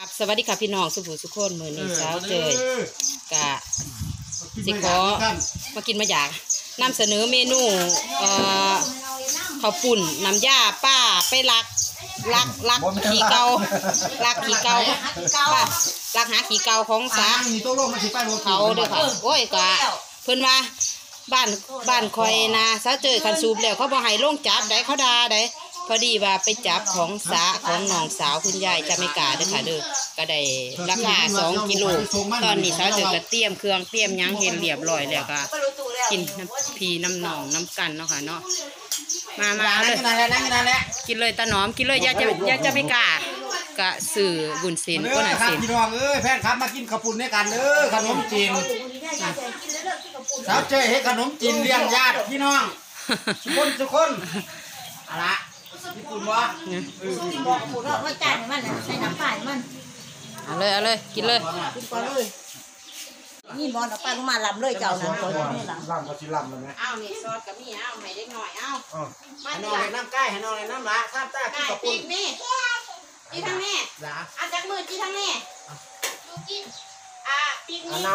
สวัสดีค่ะพี่น้องสุภูสุขคนมือนี้เช้าเจอกะสิขอมากินมาอยากนำเสนอเมนูข้าวปุ่นน้ำยาป้าไปลักขี่เกาลักขี่เกาป้าลักหาขี่เกาของสาเขาเด้อค่ะโอ้ยกะเพิ่นว่าบ้านคอยนะเช้าเจอคันซูบแล้วเขาบอกให้ลงจับได้เขาด่าได้พอดีว่าไปจับของสาของน้องสาวคุณยายจะไม่กล้าเด้อค่ะเด้อก็ได้ราคา2 กิโลตอนนี้เช้าเจอก็เตรียมเครื่องเตรียมหยังเห็นเรียบร้อยแล้วก็กินน้ำพีน้ำหนองน้ำกันเนาะค่ะเนาะมาเลยกินเลยตาหนอมกินเลยอย่าจะไม่กล้ากะสื่อบุญศิลป์ก็หน่อยศิลป์พี่น้องแฟนครับมากินข้าวปุ้นด้วยกันขนมจีนสาวเจ้ให้ขนมจีนเลี้ยงญาติพี่น้องทุกคนอะไรญี่ปุ่นวะบอกหมูเราว่าจานมันใส่น้ำปลามันเอาเลยกินเลยกินก่อนเลยนี่บอลเอาปลาลงมาลำเลยเจ้านะก่อนนี่ลำก็ชิลำเลยนะเอานี่ซอสกับมีเอาให้เด็กหน่อยเอาให้น้องเลยน้ำใกล้ให้น้องเลยน้ำละข้ามตากินข้าวปุ้นนี่จีทั้งแม่อาจากมือจีทั้งแม่กินปีกนี้เอา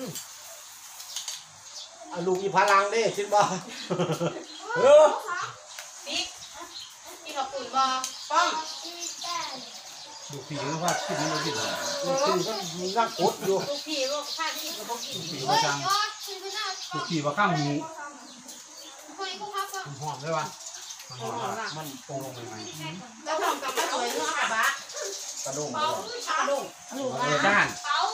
ลูกอีพลังดิชินบ่ปีกกินข้าวปุ้นบ่ป้องลูกผีว่ากินไม่กินลูกผีก็มีร่างกดอยู่ลูกผีลูกข้าที่กับพวกกินลูกผีว่าจังลูกผีว่าข้างหูหอมเลยวะมันโตลงไปไหมแล้วทำกับมะสวยเนื้อกระบะกระด้งจ้าน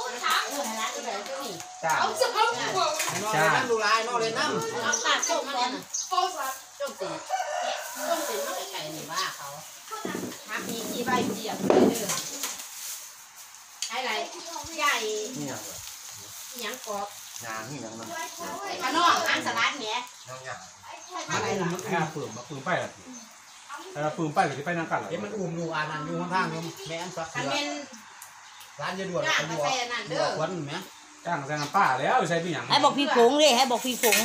จ้านน้องเลยน้องเลยน้ำเอาปากโจ๊กมาเนี่ยโจ๊กสีมันไก่หรือว่าเขาทักมีที่ใบเจียบเลยเด้ออะไรใหญ่ยังกรอบยางนี่ยังมันขนมอันสลัดเนี้ยอะไรล่ะมันปืนไปอ่ะปืนไปหรือไปนั่งกันเหรอมันอุ้มอยู่นั่นอยู่ข้างๆแม่อันสักคันเป็นร้านยาด่วนวันไหมจ้างน้ำป้าแล้วใช้พี่หยังให้บอกพี่ผงเลยให้บอกพี่ผง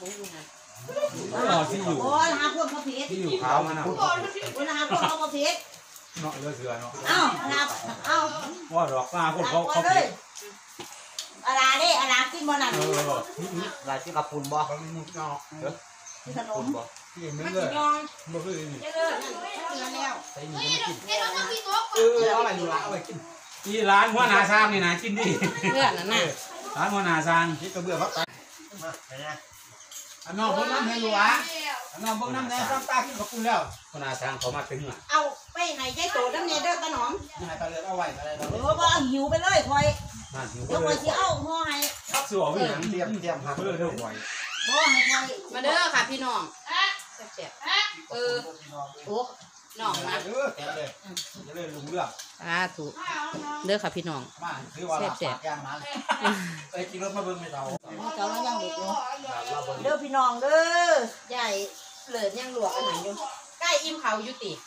ที่อยู่โอ้ยหาพวกเขาเพชรที่อยู่ขาวมันอ่ะโอ้ยหาพวกเขาเพชรเนาะเลือดเสือเนาะเอาว่าดอกพวกเขาเพชรอะไรกินบ่นั่นอะไรที่กระปุนบ่เขามีเนาะขนมบ่ที่ไม่เลยบ่คือนี่ใส่นี่ก็ไม่กินเอาอะไรอยู่ละเอาไปกินที่ร้านหัวนาซางนี่นะกินดิเพื่อนนั่นน่ะร้านหัวนาซางที่กระเบื้องพักไปอันนอกเบิ้งน้ำเฮลัวอันนอกเบิ้งน้ำแดงซ้ำตากินกระปุนแล้วหัวนาซางเขามาถึงอ่ะเอาไปไหนใจโตน้ำเนยเด้อตาหนอมนี่ตาเลือดเอาไว้อะไรบ่หิวไปเลยคอยเดี๋ยวคอยสิเอาห่อให้สวยพี่หนังเตรียมหักเลือดเท่าไหร่ห่อให้คอยมาเด้อค่ะพี่น้องเจ็บโอ้น้องนะแกเลยจะเลยลุงเลือกถูกเด้อค่ะพี่น้องเจ็บย่างนั้นไปกินรถมาเบิ้งไม่เท่าเจ้าแล้วยังเด็กอยู่เด้อพี่น้องเด้อใหญ่เหลือยังหลวกอันไหนอยู่ใกล้อิ่มเขาอยู่ติ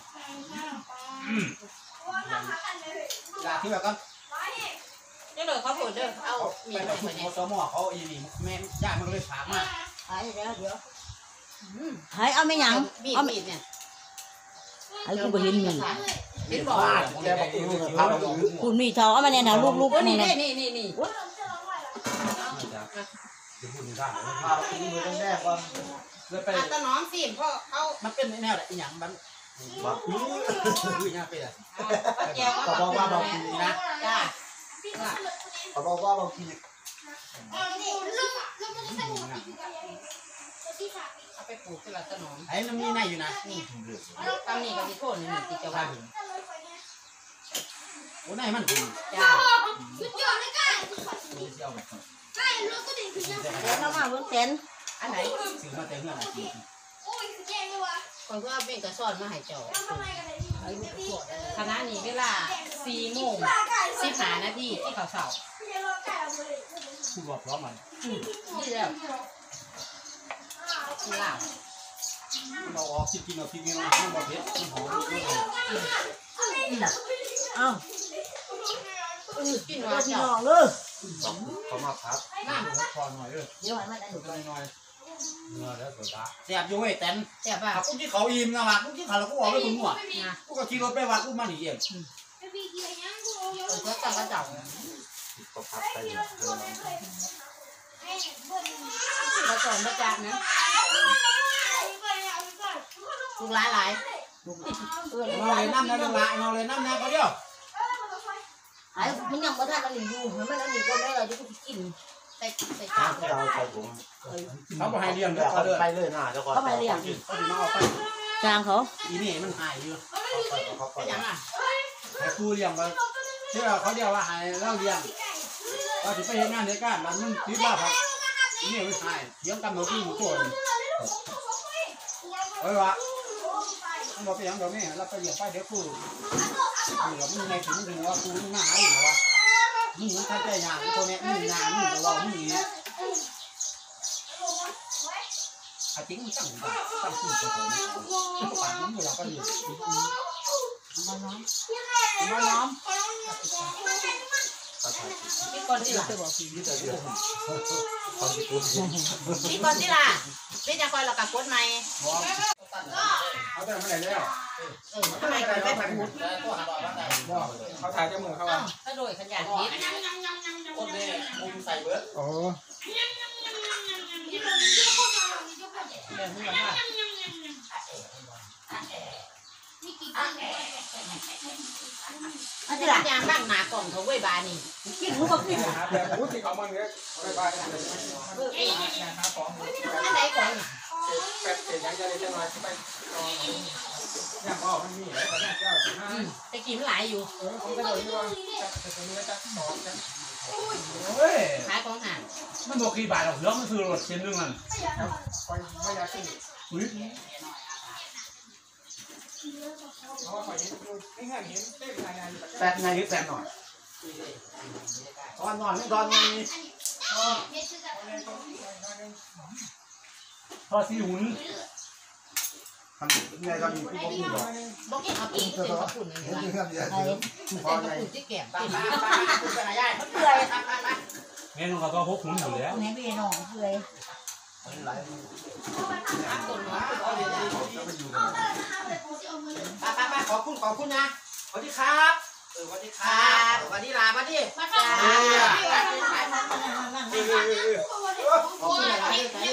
อยากที่แบบก็เด้อเขาพูดเด้อเอามีอะไรเนี่ยสมอเขาอีนี่แม่ย่ามันเลยถามมาหายเดี๋ยวหายเอาไม่ยังเอามีดเนี่ยไอ้กูไปเห็นมีเห็นบอกคุณมีเท่าเอามาเนี่ยนะลูกนี่นี่ตาน้องสิเพราะเขามันเป็นแนวอะไรอย่างมันบอกนี่น่าเป็นเขาบอกว่าบางทีนะจ้าเขาบอกว่าบางทีเอาไปปลูกที่ร้านตาน้องไอ้น้ำนี่น่าอยู่นะนี่ตำนี่กับที่โคนนี่ติดจะว่าโอ้นายมันจ้าสุดยอดเลยกันใช่รถก็ดิ่งขึ้นยังเดี๋ยวเข้ามาเบิ้งเต็นอันไหนซื้อมาแต่เงื่อนอะไรคนก็เป็นกระสอนมาให้เจ้าคณะนี้เวลา4:15 นาทีที่เขาเสาพูดบอกพร้อมมันนี่แล้วล่าเราออกกินเอาพริกนี่นะมันบอกเผ็ดมันหอมกินว่าพี่น้องเลยเขามาพับน้ำคอหน่อยเดี๋ยวให้มันได้หน่อยเนื้อแล้วสุดละแซ่บอยู่เว้ยแตนแซ่บป่ะกูที่เขาอิ่มนะว่ะกูที่เขาแล้วกูออกไปถึงหัวกูก็ขี่รถไปว่ากูมาหนีเองเพื่อตั้งกระเจ้าก็พับไปเลยเราสอนประจานนะลูกหลายหลายนอนเลยน้ำนะลูกหลานนอนเลยน้ำนะเขาเดียวไอ้มันยังบ่ทันอันนี้อยู่มันอันนี้ก็ได้เราจะกินใส่จานเราใส่ผมเขาบอกให้เลี้ยงเดี๋ยวเขาไปเลยนะเจ้าก่อนเข้าไปเรียงเขาถึงมาเอาไปจางเขาอีนี่มันหายอยู่เขาไปยังอ่ะให้ครูเลี้ยงมาเชื่อเขาเดียวว่าหายเราเลี้ยงเราถึงไปเห็นงานในการมันติดว่าครับอีนี่มันหายเลี้ยงกันหนูพี่หนูตัวเฮ้ยวะมันบอกไปยังเดี๋ยวแม่เราไปเลี้ยงไปเดี๋ยวครูนี่เราไม่ในถึงถึงว่าครูนี่มาหาอยู่วะมึงมันทันใจยางตัวนี้มึงยางมึงจะว่ามึงอย่างนี้อาจริงมันตั้งขึ้นตัวผมปากมันอยู่เราก็อยู่มาน้องนี่ก่อนที่ล่ะนี่จะเดือดความคิดคุณนี่ก่อนที่ล่ะนี่จะคอยเรากับกดใหม่เขาจะไม่ได้แล้วทำไมกันไม่พูดเขาถ่ายจมูกเขาอ่ะถ้าโดยขยันนิดคนนี้มุมใส่เบิร์ดโอ้เดี๋ยวนี้ว่าอันนี้ล่ะยางบ้างหนากล่องเขาไว้บานี่กินมันก็กินแต่พูดที่เขามันเนี้ยไปไปอันไหนก่อนเป็ดเสียยังจะได้จะมาไปย่างพ่อมันมีอะไรก็ได้เจ้าแต่กินหลายอยู่ผมก็เลยว่าจะเป็นเนื้อจะสองจะเฮ้ยขายของห่างมันบอกกี่บาทหรอกเรื่องมันคือรถเส้นนึงมันไม่อยากซื้ออุ้ยแปดไงหรือแปดหน่อยตอนนอนไม่ตอนไงพอซีหุ่นทำไงก็มีผู้บอกอยู่บอกกินเอาปีกเป็นข้าวปุ่นนี่ละนี่ครับเดี๋ยวเป็นข้าวปุ่นที่แก้มกินคุณเป็นอะไรมันเปื่อยเมนูเขาก็พกหุ่นอยู่แล้วแม่พี่น้องเพื่อยต้นน้ำป้าขอบคุณนะสวัสดีครับสวัสดีครับสวัสดีลาสวัสดีขอบคุณอะไร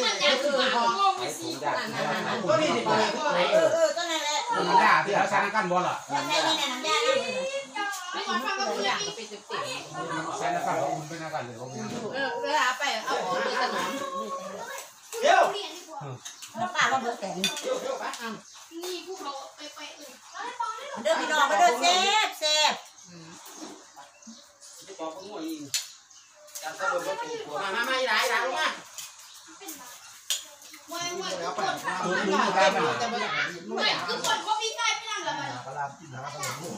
ก็นี่ดิต้นนั่นแหละน้ำยาที่เราใช้ในการบอลอ่ะแม่นี่น้ำยานี่อย่างก็เป็นเต็มใช้ในการเราเป็นในการเลยเขาเวลาไปเอาออกที่สนามเดี๋ยวแล้วป้าก็เบิกแต่งนี่พวกเราไปเด้อพี่น้องมาเด้อแซ่บแซ่บจะบอกเขาง่วงยิงจะสรุปว่าถูกหัวมาไม่ได้ลงมาแล้วไปตัวนี้ไม่ได้ไหมไม่คือคนเขาพี่ใกล้ไม่นั่งแล้วมันปลากินน้ำปลาหมู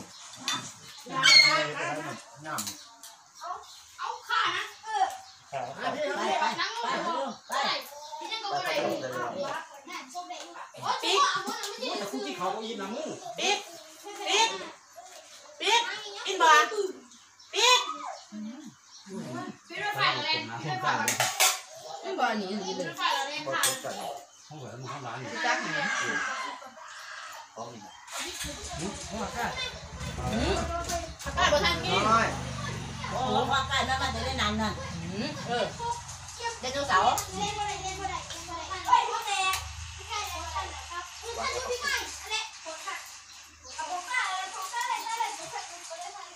น้ำเอาขานะไปไปนั่งลไปงไปพี่นั่งก็ไปนั่นโซเบย์โอ้ยปิ๊กไม่ได้แต่คุกที่เขาก็ยินนะมึงปิ๊กปิ๊กปิ๊กกินบ่ปิ๊กพี่รถไฟอะไรพี่รถไฟอะไรกินบ่นี่นี่เลพี่ยรถไฟอะไรค่ะห้องเหลือมึงห้องร้านอยู่จักไหนพร้อมห้องร้านป้าบ่ทันกินน้อยโอ้ว่ากันแล้วมันจะได้นานนั่นเไดโนเสาร์เล่นอะไรเล่นอะไรเล่นอะไรเฮ้ยพ่อแม่พี่ไก่อะไรครับคุณท่านพี่ไก่อะไรกดค่ะเอาผมก้าอะไรผมก้าอะไรอะไรผมก้าผมก้าอะไร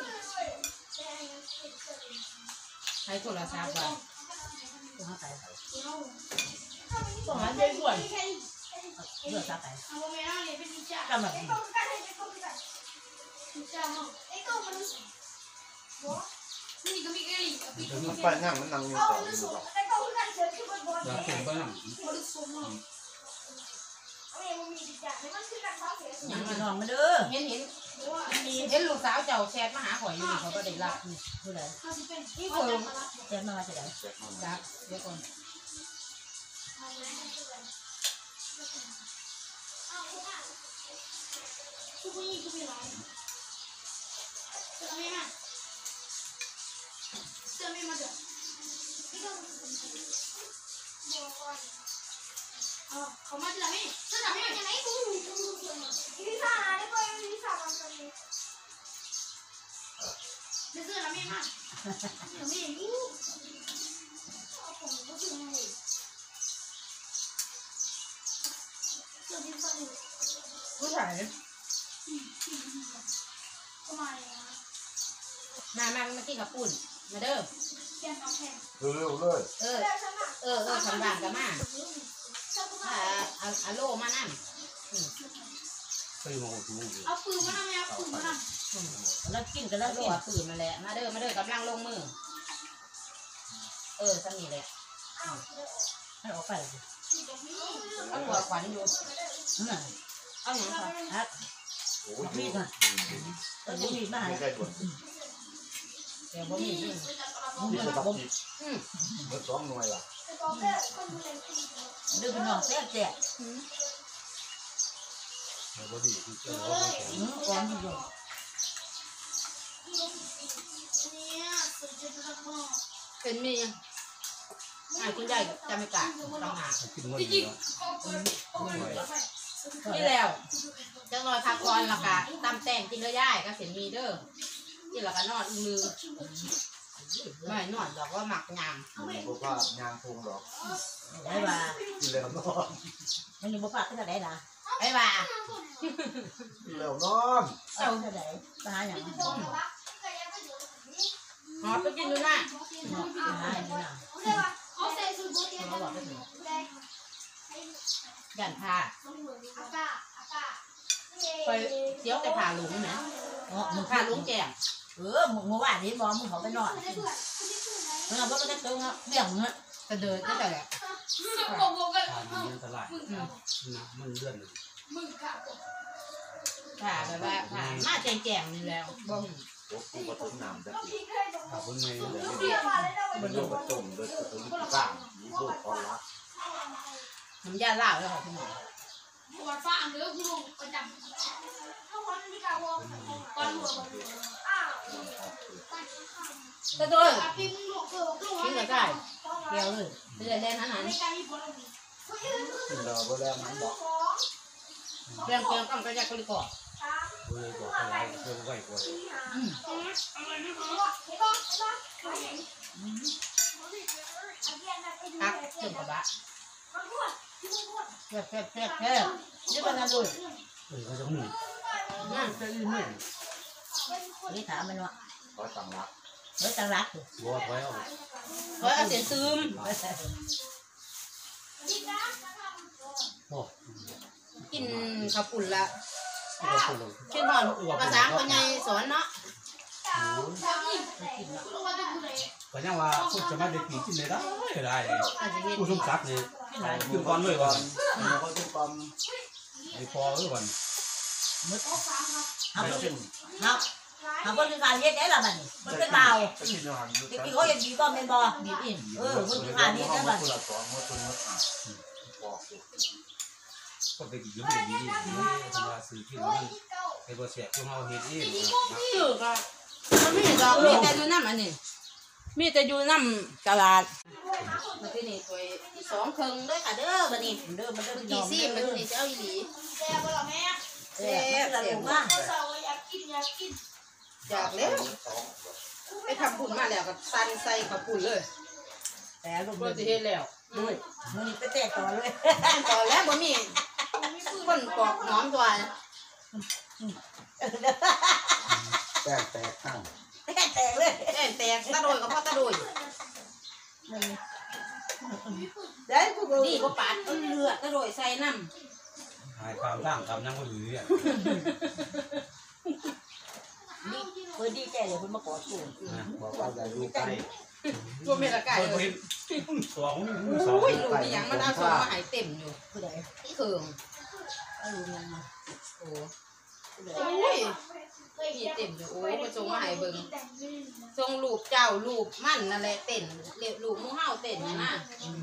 ให้โทรศัพท์บ่ต้องไปส่งมาได้ด่วนเลือกซะไปเอาแม่เนี่ยเป็นนิจาก็แบบนิจาห้องไอ้ตัวมันนี่ก็มีเอลี่พี่มันไปนั่งมันนั่งอยู่ต่ออยู่หรอกไอ้ตัวมันเฉยๆบนเดี๋ยวเข็มไปนั่งมันสูงมากเอาเองมันมีนิจาเนี่ยมันคือการท้าเสียหยังพี่น้องมาเด้อเห็นลูกสาวเจ้าแชทมาหาข่อยอยู่เขาบ่ได้รับผู้ใดเขาจะเป็นนี่เพิ่นแซ่บมาจะได้จักเดี๋ยวก่อนทุกคนยิ่งทุกคนร้ายเสื้อไม่มาเสื้อไม่มาเดี๋ยวนี่ก็เขามาจะไม่เสื้อจะไม่ยังไงกูลิซ่านะได้ป่ะลิซ่ามาตอนนี้ไม่ซื้อแล้วไม่มาไม่รู้ผมก็ซื้อให้ซื้อที่ซื้อผู้ชายก็มาเลยนะมากินกับปุ่นมาเด้อเปลี่ยนเอาแผ่นเร็วเลยเออเดี๋ยวฉันมาทำบ้านกันมาฉันก็มาเอาโลมานั่นเอาปืนมาทำไมเอาปืนมาทำแล้วกินกันแล้วโลปืนมาแหละมาเด้อกำลังลงมือสนิทเลยอ้าวให้ออกไปที่ตรงนี้เอาหัวขวัญอยู่เอาอย่างไรครับโอ้ยมีดมีมาไม่ได้ด่วนเดี๋ยวบ่มีนี่มีระดับผิดเมื่อ2 หน่วยล่ะแต่ตอนแรกคนดูแลคุณดื้อน้องแซ่บแซ่บก่อนอยู่เนี่ยสุดจะทำมั่วเป็นมีคุณยายจะไม่กะต้องหาจริงๆที่แล้วจังลอยพักผ่อนและกะตำแต่งกินเลยย่ายก็เสียมีเด้อกินและกะนอนมือไม่นอนดอกว่าหมักยางเพราะว่ายางพงดอกได้ว่ากินแล้วนอนมันอยู่บ่ปากที่ไหนล่ะได้ว่ากินแล้วนอนเอาที่ไหนไปหาอย่างหอไปกินดูนะหาอย่างนี้นะเขาใส่สูทโบเทียนเขาบอกได้ถึงยันผ้าอากาศไปเดี๋ยวแต่ผ่าหลุมนะมึงผ่าหลุมแก่เมื่อวานนี้บอมึงเขาไปนอนเราก็จะเจอเบี่ยงเงี้ยกระเดินก็แต่แหละมันตลาดมันเลื่อนมึงค่ะผ่าแบบว่าผ่ามาแจงๆนี่แล้วบ่มโอ้กูผสมน้ำจะพี่เคยโดนขาคนในเบี้ยมาเลยนะมันโยกกระจมเลยผสมข้างมีโบกอนละน้ำยาล่าวแล้วค่ะพี่หมอปวดฟ้าเนื้อคุณลุงประจำถ้าวันนี้กาวก่อนหัวอ้าวกระโดดปิ้งลูกเออลูกกินก็ได้เดี๋ยวเลยไปเล่นนั้นในการมีผลกินแล้วบ่แล้วมันบอกเรื่องเกี่ยวกับกระยากระดิกเลยบอกอะไรเพิ่มไหวกว่าพักเรื่องกระบะแซ่บนี่เป็นอะไรด้วยเขาจะหมุนนั่นจะยืนหนึ่งนี่ถามมันว่าขอสั่งรักเฮ้ยจังรักวอดไว้เอาเฮ้ยเอาเสียงซึมโอ้กินข้าวปุ่นละเราคนเรากินนอนภาษาคนใหญ่สอนเนาะก็ยังว่าพูดจะมาได้ปีกินได้ได้อาจจะเห็นผู้สมศักดิ์นี่ขึ้นก่อนเลยว่ามันก็จะปั๊มไอ้พอวันเอาเอาคนที่การเฮ็ดได้ละบัดนี้มันเป็นเบาไปกินอาหารอยู่ที่เขาเฮ็ดดีก็ไม่บ่ดีอินคนที่การเฮ็ดได้บัดคนละ2มื้อคนละบอกก็ไปกินอยู่ดีๆทำมาซื้อกินมันไอ้บ่เสียพวกเราเฮ็ดเองถือก็มันมีดอกมีแต่อยู่น้ำอันนี้มีแต่อยู่น้ำตลาดมาที่นี่ถ้วยที่2ครึ่งเด้อค่ะเด้อบัดนี้เด้อมันเด้อกี่ซี่มันนี่สิเอาอีหลีแต่บ่ล่ะแม่แซ่บมากเสาอยากกินอยากแล้วไปทำบุญมาแล้วก็สั่นใส่ข้าวปุ้นเลยแต่ลูกเราจะเฮ็ดแล้วด้วยมื้อนี้ไปแตกต่อเลยต่อแล้วบ่มีคนปอกหอมตัวแตกข้างแตกเลยแตกตะโดยกับพ่อตะโดยได้พวกดีก็ปาดเอาเลือดตะโดยใส่น้ำหายความร่างทำยังบ่อยู่เนี่ยเพิ่นดีใจเลยเพิ่นมาขอสูนบอกว่าอย่าอยู่ใกล้ตัวเมละไก่เลยตัวของโอ้ยลูกนี่ยังมันเอาส่งมาให้เต็มอยู่ผู้ใดอีเขิงเอาลูกยังมาโอ้ยมีเต็มอยู่โอ้ยมาส่งมาให้เบิ่งส่งรูปเจ้ารูปมั่นนั่นแหละเต้นเรียบรูปหมู่เฮาเต้นนะ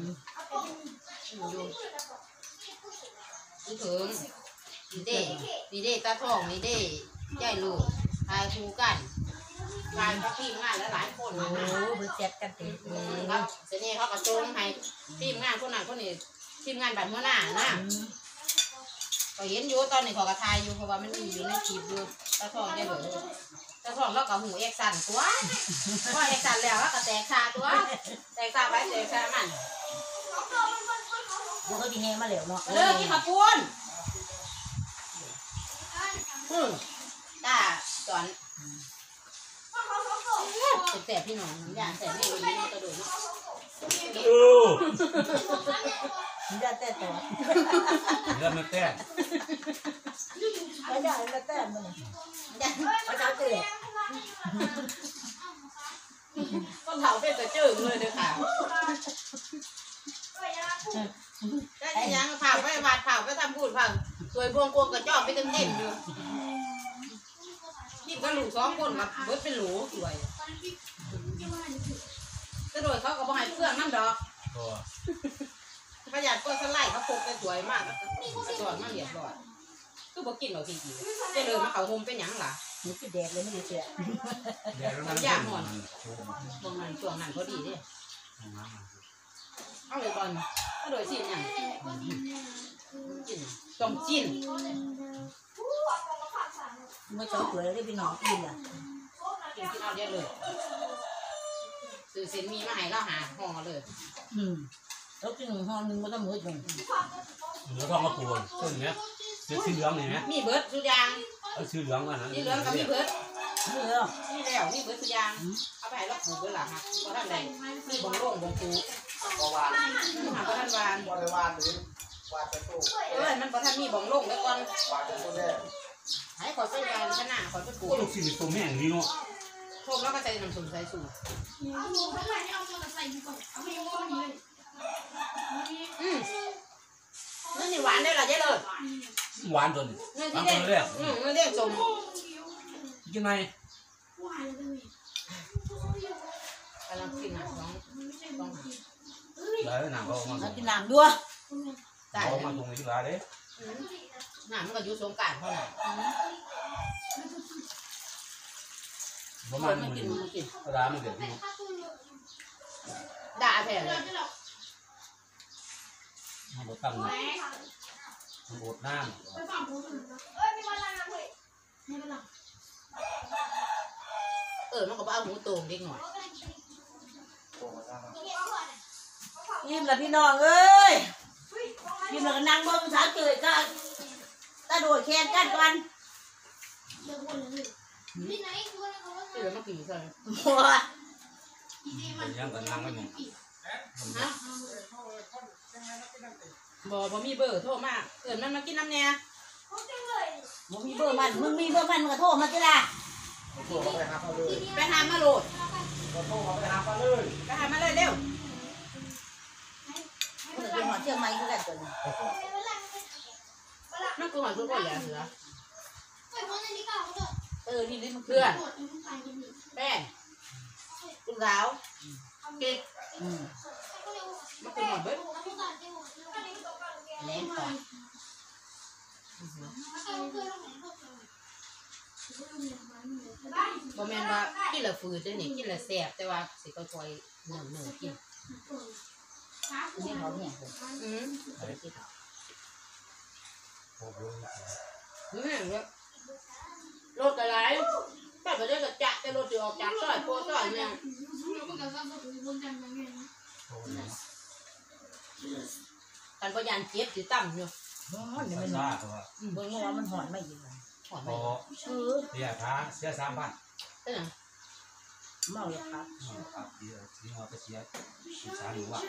อยู่อีเขิงดีเด้ตาทองนี่เด้ยายลูกทายคู่กันทายกับทีมงานหลายๆคนนะเบิ่งแซ่บกันเต็มครับเสน่ห์เขาก็ส่งให้ทีมงานคนนั้นคนนี้ทีมงานบัตรหัวหน้านะก็เห็นอยู่ตอนนี้เขาก็ทายอยู่เพราะว่ามันมีอยู่ในคลิปอยู่ตาทองได้เลยตจะพร้อมแล้วก็หูเอกสันตัวว่าเอกสันแล้วก็แตกชาตัวแตกชาไปแตกชามันเดี๋ยวเขาจะแห้งมาเหลวเนาะเลิกที่ขับปูนตาสอนแสบพี่น้องน้ำยาแสบไม่รู้น้องกระโดดเนาะมันจะแต่ตัวเริ่มแต้มไม่ได้แล้วแต่มันเขาจะเตะก็เผาเป็นกระจืดเลยเด้อค่ะได้ยังเผาไปวาดเผาไปทำพูดเผาสวยพวงกวงกระจอกไปเต็มอยู่นี่ก็หลู2 คนกับเบิร์ดเป็นหลูสวยกระโดดเขาก็บอกให้เพื่อนนั่นดอกตัวประหยัดก็สไลด์เขาพกไปสวยมากกระจอกมาเหลียบร้อยคือบอกกินเราจริงๆจะเลยมาเขาโฮมเป็นหยังล่ะมันจะแดกเลยไม่ได้เสียเดี๋ยวมันตรงนั้นช่วงนั้นพอดีดิเอาเลยก่อนกระโดดชิ้นหยังจิ้นต้องจิ้นเมื่อเช้าสวยได้พี่น้องกินอ่ะกินเอาเยอะเลยซื้อเส้นมีมาให้เราหาห่อเลยแล้วกินห่อนึงมันต้องมืดลงเหลือทองกระปูนต้นเนี้ยเนื้อสีเหลืองเห็นไหมมีเบิร์ดทุกอย่างเอาสีเหลืองอ่ะนะนี่เหลืองกับมีเบิร์ดเออนี่แล้วมีเบิร์ดทุกอย่างเอาไปให้เราปลูกเบิร์ดหลังฮะเพราะท่านใดมีบงโล่งบงปูบ่วานหาเพราะท่านวานบ่ได้วานหรือวานเป็นตู้มันเพราะท่านมีบงโล่งแล้วก่อนวานเป็นตู้แน่ให้ขอใส่ยาขนาดขอไปปลูกก็ลูกศิษย์ตัวแม่งนี่เนาะโชคแล้วก็ใส่น้ำส้มสายสูตรนี่หวานได้หรอเจ๊เลยหวานตัวนี้เงินหวาที่นเด็ตัวกแรกเงินเด็กสมกินไงกำลังกินอ่ะต้องได้หนังก็มาแล้วกินน้ำด้วยตายเอามาตรงนี้ที่ร้านเด้หนังมันก็อยู่สงการเท่านั้นประมาณมันมื้กิอนมันกินร้านมันเด็ดนี่ด่าแผ่เลยมันบดตั้งมันบดน้ำมันก็เอาหูโต่งเด็กหน่อยยิ้มละพี่น้องเอ้ยยิ้มละก็นั่งบนสาวเจยก็กระโดดแข่งกันก่อนที่เรามากินใช่หัวยังกันนั่งไม่หมดฮะบ่มีเบอร์โทรมามันมากินน้ำเนี่ยมึงมีเบอร์มันมึงมีเบอร์มันมึงก็โทรมาสิล่ะโทรเขาไปหาเขาเลยไปหามาโหลดโทรเขาไปหาเขาเลยไปหามาเลยเร็วมึงจะไปหอเชียงใหม่ก็ได้ตัวนี้มันคือหอยทุกคนแหละเสือนี่ลิ้นมันเพื่อนแป้งคุณสาวเก๊กมันคือหอยเบิ้ลแหลมก่อนบ่แม่นว่ากินละฝืดจังนี่กินละแซ่บแต่ว่าสิค่อยๆเนิ่นๆกินนี่เขาเนี่ยนี่เนี่ยรถอะไรแต่ก็ได้กระจะแต่รถจะออกจากซอยโพซอยเนี่ยกันพยานเจ็บสิต่ำอยู่มันเนี่ยมันซ่าตัวเบิ่งว่ามันหอนไม่ยิงหอมพไหมอเสียท้าเสีย3,000 เออเมาเลยครับเดี๋ยวที่หัวไปเสียสารหรือว่า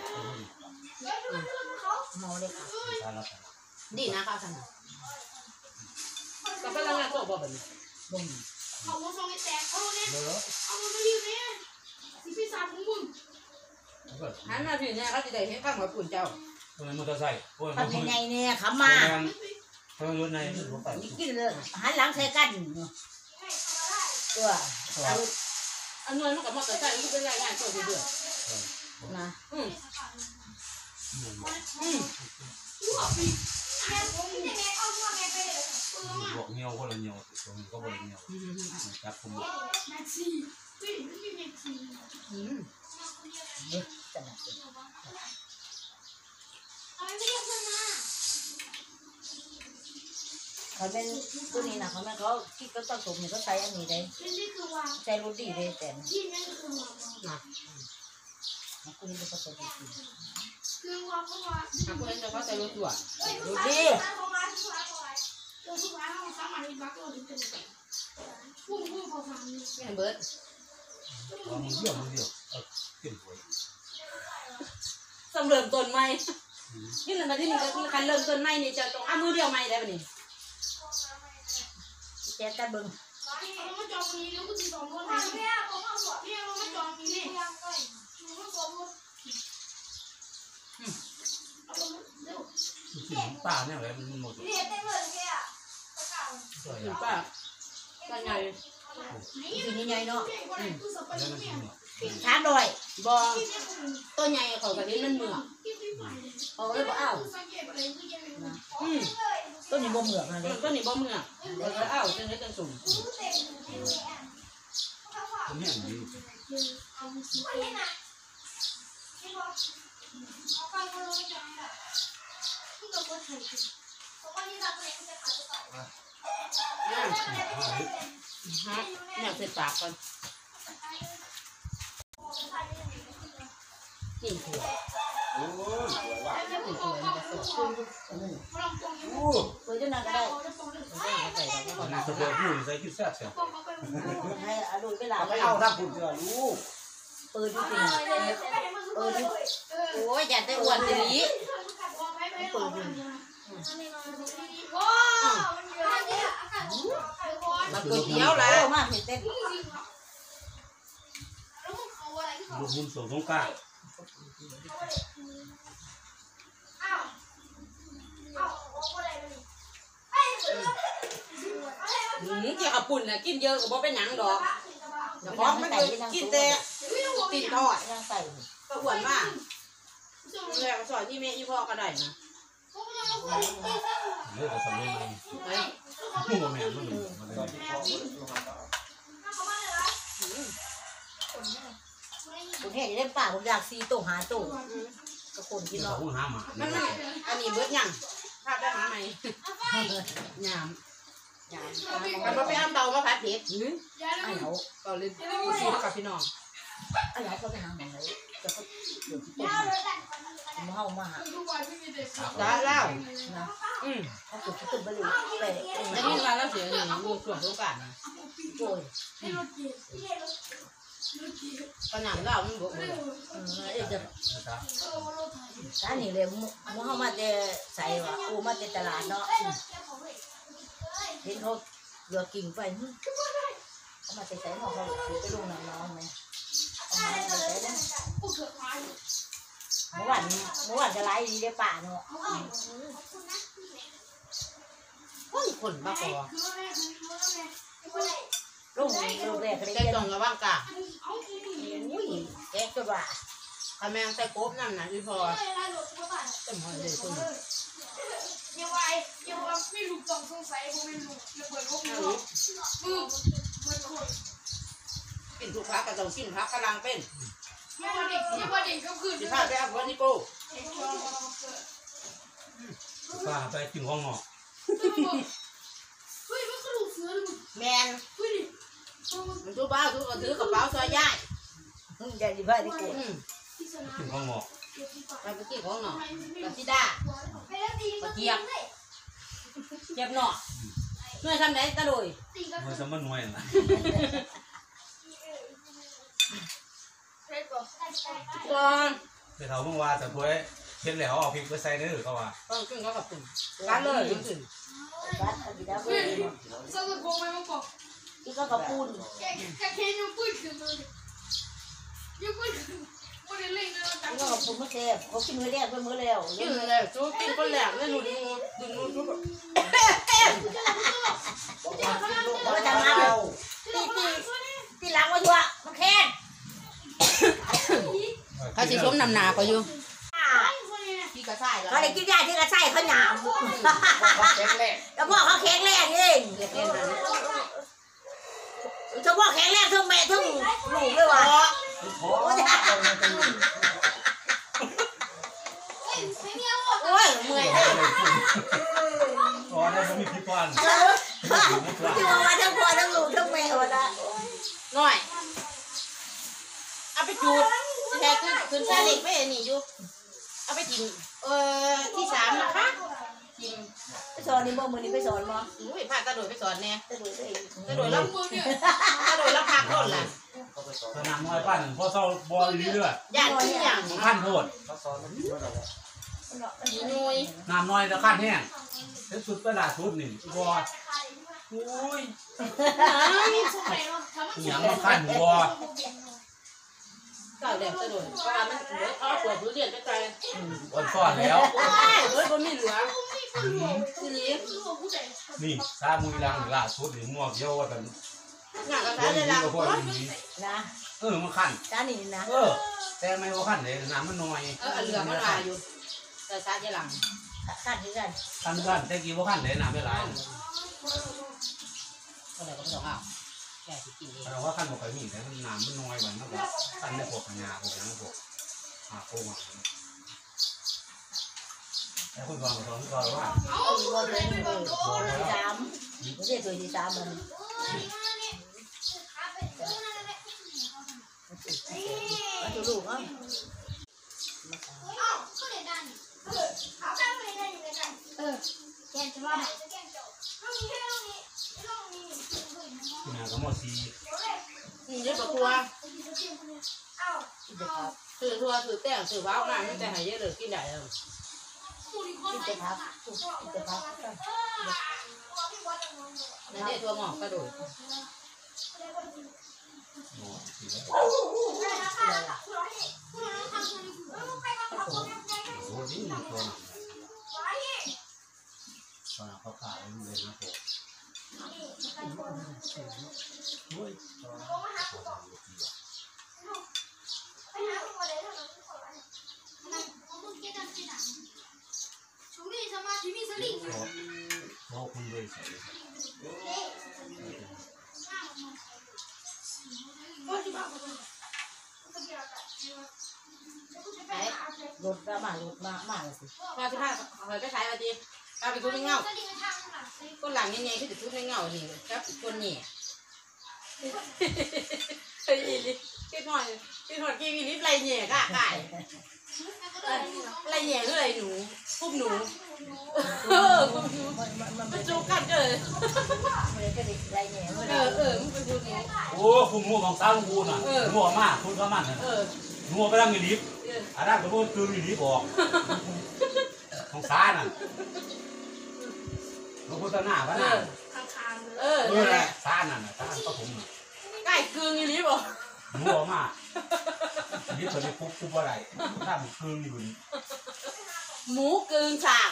เมาเลยครับสารแล้วดีนะข้าวสันก็เป็นงานโตบ่แบบนี้บ่งเด้อหันมาถึงเนี่ยเขาจะได้เห็นข้าวหอยปุ่นเจ้าโอ้ยมอเตอร์ไซค์โอ้ยทำยังไงเนี่ยขับมาเพิ่งรถในรถไฟกินเลยหันหลังใส่กันตัวอันนู้นมันกับมอเตอร์ไซค์มันเป็นรายงานโตเดือดนะบอกเงี้ยวก็เลยเงี้ยวตรงนี้ก็บ่เงี้ยวจับผมจะมา เขาเป็นตัวนี้นะเขาแม่เขาที่เขาต้องสูงเนี่ยเขาใช้อันนี้ได้ใช้รถดีเลยแต่นะคุณนี่ก็ตัวดีถ้าคนจะเขาใส่รถด่วนรถดีแม่เบิร์ดมึงเดียวเต็มหัวต้องเริ่มต้นใหม่นี่แหละที่นี่การเริ่มต้นใหม่นี่จะต้องเอามือเดียวใหม่ได้ป่ะนี่แจกกันเบิ้งป้าเนี่ยอะไรมันหมดถูกป่ะก็ไงสิ่งนี้ใหญ่เนาะแล้วมันกินหมดช้าหน่อยบอตัวใหญ่เขากระเด็นมันเหมือกเอาเลยบ่เอาต้นนี้บ่เหมือกนะเด็กตัวนี้บ่เหมือกแล้วก็เอาจนได้จนสูงตัวนี้ดีฮะเนี่ยเสร็จปากก่อนนี่ถั่วโอ้ยสวยว่ะนี่ถั่วมันจะสดโอ้เปิดจนนั่นก็ได้ใส่แล้วก็อันนี้ตัวผู้ใส่กินแซ่บแซ่บให้อรุณเวลาไม่เอาถ้าคุณเจอลูกเปิดจริงเปิดโอ้ยอยากได้อ้วนจะนี้เปิดจริงมาก๋วยเตี๋ยวแล้โอ้วมากเห็นเต้นลูกมุนโสงกาเกี่ยวกับปุ่นน่ะกินเยอะก็บ่เป็นหยังดอกแต่ของมันกินแต่ติดทอดยังใส่ก็อ้วนมากแล้วสอนที่แม่อีพ่อก็ได้นะเลือดสำเร็จมันหัวแม่มันมันเลยผมเห็นเล่นป่าผมอยากซีตู้หาตู้ก็คนที่ที่เนาะเราหาหมามันอันนี้เบิดยังภาพได้หาไหมยามมันบ่ไปเอาเตามาผัดเผ็ดไอ้เขาก็เลยซื้อกับพี่น้องไอ้เขาไปหาหมอเลยจะเขาเดี๋ยวที่ต้มมาเฮามาจ้าเล่านะอืมเขาเกิดที่ต้มไปเลยไปได้ยินมาแล้วเสียงหนึ่งดูส่วนสงการนะโอ้ยปัญหาเล่ามันบวกเลยเอ้ยจะนะครับร้านนี้เลยมูเฮามาแต่ใส่ว่าโอ้มาแต่ตลาดเนาะเห็นเขาเดือกิ่งไปเขามาใส่เนาะเขาไปลงน้องไหมเอามาใส่ได้เมื่อวานจะไล่ดีได้ป่าเนาะคนบ้าปอลงแรกเลยแกต้องระวังกะอุ้ยแกก็ว่าถ้าแมงใส่กบนั่นนะอีพอเต็มหอยเลยคนยังไงยังว่าไม่รู้ต้องสงสัยผมไม่รู้ระเบิดพวกนี้มือมันคนกินทุกพักก็ต้องกินพักกำลังเป็นยังว่าเด็กก็คือสิพาไปเอาคนนี้กูป้าไปกินห้องหอกเฮ้ยมันกระดูกเสือเลยแมนเฮ้ยมันทุบ้าทุกถือกระเป๋าซอยย่ายอย่าดีบ้าดิกูที่สนามกินห้องหอกไปไปกินของหน่อกับที่ด้าไปแล้วตีก็เจี๊ยบเจี๊ยบหน่อเมื่อทำได้ตะลุยตีก็มันจะมันหน่วยนะเล็กกว่าก่อนแต่เขาเมื่อวานแต่พวยเห็นแล้วเอาพริกไปใส่เนื้อเขาว่าต้องกินก็กับปุ่นกันเลยมันถึงบ้านอันนี้ได้เฮ้ยสะโกนไปมาบอกที่ก็กระปูนแกเคนยังพูดถึงเลยยังพูดถึงไม่ได้เล่นเลยแต่ที่ก็กระปูนมาเจ็บเขากินมื้อแรกเพื่อมื้อแล้วกินเลยจูกินคนแหลกเลยหนูดึงงูจูแบบแล้วก็ทำงานตีหลังมาอยู่อ่ะมันแค้นเขาสิชมนำนาเขาอยู่ที่กระช่ายแล้วเขาได้กินยาที่กระใส่เขาหยามแข็งแรงแล้วพ่อเขาแข็งแรงเองเฉพาะแข็งแรงทั้งแม่ทั้งลูกเลยว่ะโอ้โอ้ยเมื่อยอ๋อได้ผมมีพริกพอบ้านที่ว่าทั้งพ่อทั้งลูกทั้งแม่วะนะน้อยเอาไปจูดแท้ขึ้นซาเล็กไปนี่อยู่เอาไปกินที่3นะคะกินไปสอนนี่บ่มื้อนี้ไปสอนบ่อุ้ยพาตาโดยไปสอนแน่จะดูได้ตาโดยแล้วตาโดยแล้วพักรถล่ะสนามน้อยปั้นพอเศร้าบอลเรื่อยย่านที่อย่างๆขั้นโทษนุยน้ำน้อยแล้วขั้นแห้งแล้วสุดกระดาษชุดนี่บอลอุ้ยหยังมาขั้นบอลเก่าแดดตาโดยปลามันเหลือเอาตัวผู้เรียนไปไกลบอลซ่อนแล้วเฮ้ยคนไม่เหลือทีนี้นี่ซามุยลังล่าสุดหรือมัวเกี่ยวว่ากันงานกระพทะวกเลยนี้ล่ะก็พวกนี้นะมันขั้นจ้านี่นะแต่ไม่ว่าขั้นเลยน้ำมันน้อยเหลือมันมาอยู่แต่ซาจะหลังขั้นที่กันขั้นแต่กี่ว่าขั้นเลยน้ำไม่ไหลก็เลยก็ไม่ต้องเอาแกสิกินเองเราว่าขั้นบอกไปมีแต่มันน้ำมันน้อยมันก็ขั้นในพวกหญ้าพวกนั้นพวกหาโคมาแต่คุณบอกสอนก่อนว่าบ่เลยที่3ไม่ใช่ตัวที่3มันมาดูลูกเอ้าคุณอาก็มอซีเยอะกว่าตัวถือทัวถือแต้งถือว้าวมาไม่แต่หายเยอะเลยกินได้เลยกินจะพักกินจะพักนั่นเด็ดตัวหมอกกระโดดโอ้ยนี่ตัวนั้นตอนเขาขายมันเลยนะผมโอ้ย โอ้คุณเลยใส่รถก็มารถมาเลยสิพอที่ผ้าหอยไปขายมาดีเอาไปทุบไม่เงาคนหลังยังไงที่จะทุบไม่เงานี่ครับคนนี่เฮ้ยคิดหน่อยกินนิดไรเนี่ยก่ะไก่ไรเนี่ยคืออะไรหนูคุ้มหนูมันจูกันเลยมันก็เด็กไรเนี่ยมันมันเป็นคนนี้โอ้คุณมัวของสาวคุณอ่ะมัวมากคุณก็มันนะมัวไปนั่งอยู่ลิฟต์อะไรก็พูดคืออยู่ลิฟต์ออกของสาน่ะเราพูดต่อหน้าก็น่ะนี่แหละสาน่ะสาก็ผมไก่กึ่งอย่างนี้บอกมัวมากลิฟต์ตัวนี้ปุ๊บอะไรถ้ามันคืนอยู่หมูกึ่งช่าง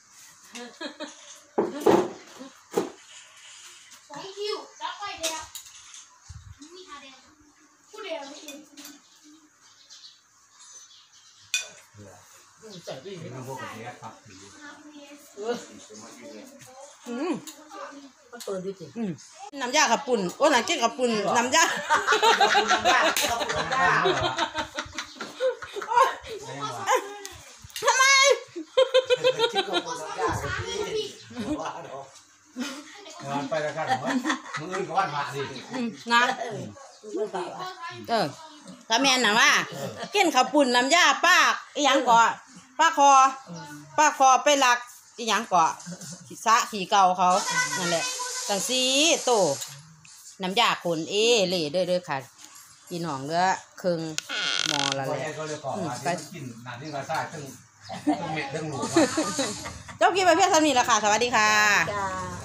ใส่ด้วยเป็นพวกนี้ครับมันเปิดดูสิน้ำยาขับปุ่นโอ้หนังเจ๊ขับปุ่นน้ำยาทำไมวันไปแล้วกันมึงอื่นก็วันมาดินะถ้าแม่นน่ะว่ากินขับปุ่นน้ำยาป้าอีหยังก่อป้าคอไปลักอีหยังก่อสะขี่เก่าเขานั่นแหละจังซีโตน้ำยาคนเล่เด้อค่ะพี่น้องเด้อครึ่งหมอละก็เลยเลยขอมากินนานที่กระซ่าตึ้งเม็ดตึ้งหลูเจ้ากินไปเพียงเท่านี้ละค่ะสวัสดีค่ะจ้า